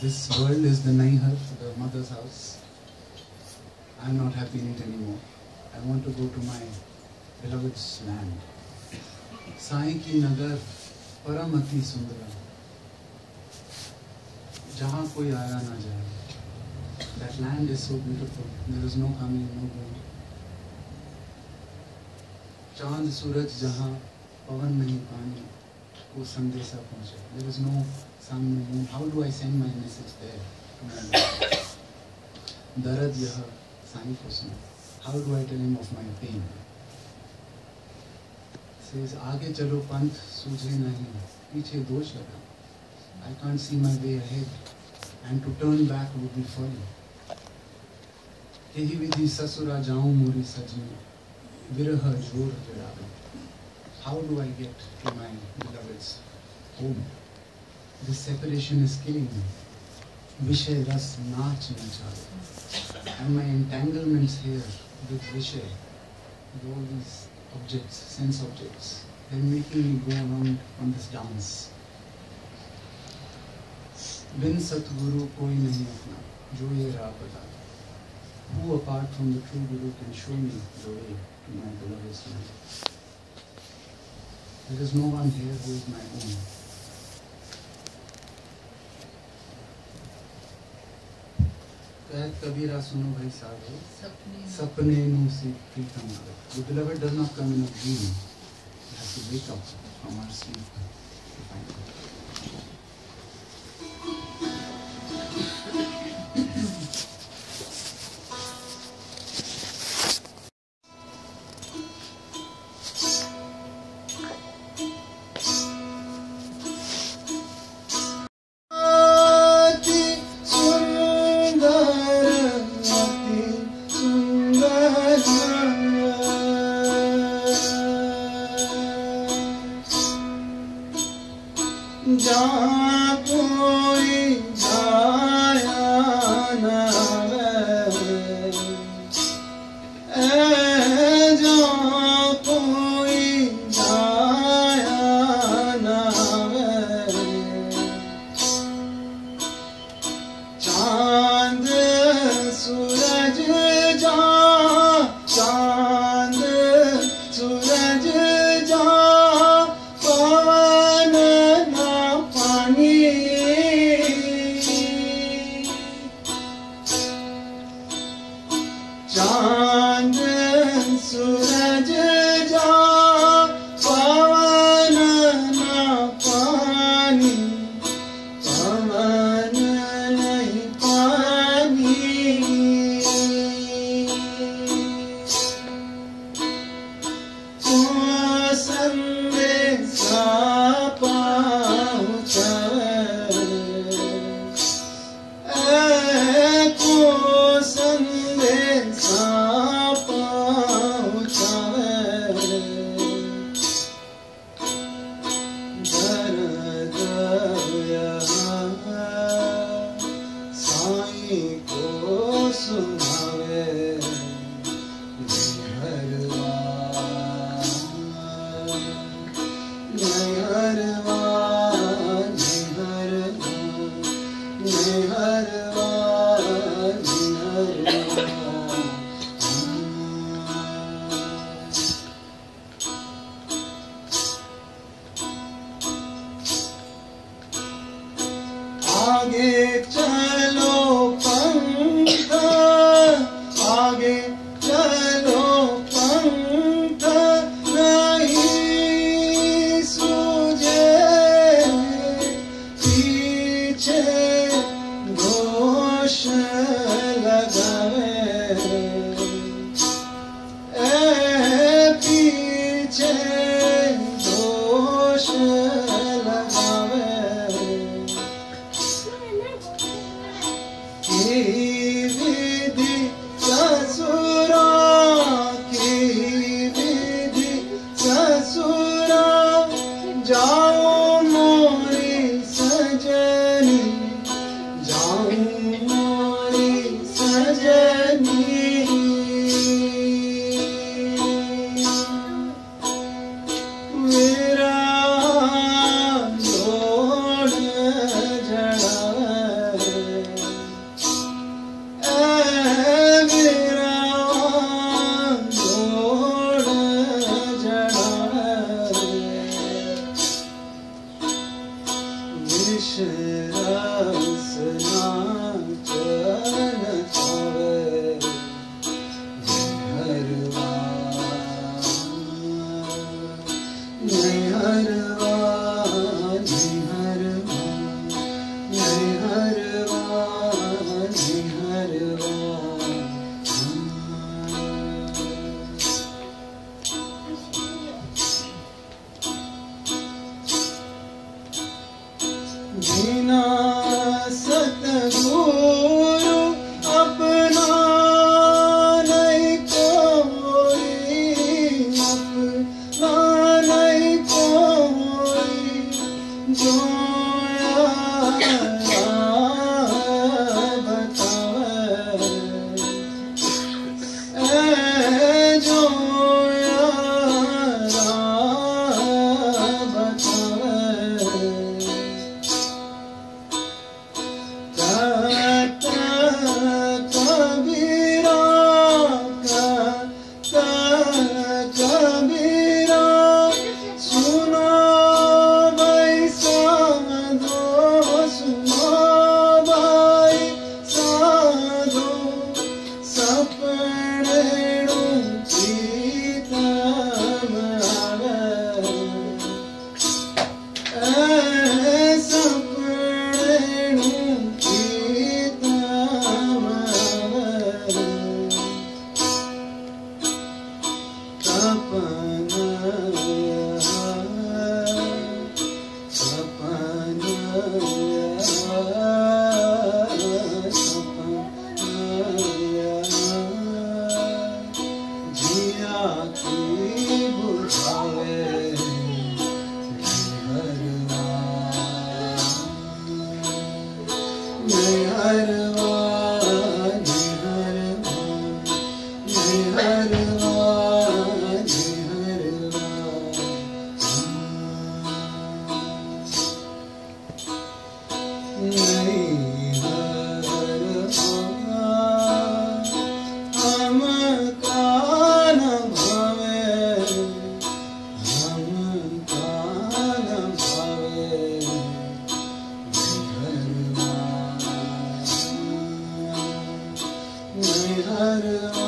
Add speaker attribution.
Speaker 1: This world is the Naihar, the mother's house. I'm not happy in it anymore. I want to go to my beloved's land. Sai ki nagar paramati sundara. Jahan koi aaya na jaye. That land is so beautiful. There is no coming, no going. Chand suraj jahan pavan nahi pani ko sandesa pahunche. There is no sun, no moon. How do I send my message there to my Lord? Darad yaha sai ko suno. How do I tell him of my pain? Says aage chalo panth sujhe nahi, piche dosh laga. I can't see my way ahead, and to turn back would be folly. Kehi vidhi sasura jaun muri sajni, viraha jor jadabe. How do I get to my beloved's home? This separation is killing me. Vishay ras naach nachale. And my entanglements here with Vishay, with all these objects, sense objects, they're making me go around on this dance. Bin Satguru koi nahi apna, jo ye raah bata. Who apart from the true Guru can show me the way to my beloved's land? There is no one here who is my own. Kabira suno bhai saadho, sapne nu se pritam agat. The beloved does not come in a dream. We have to wake up from our sleep to find him.
Speaker 2: Naiharwaa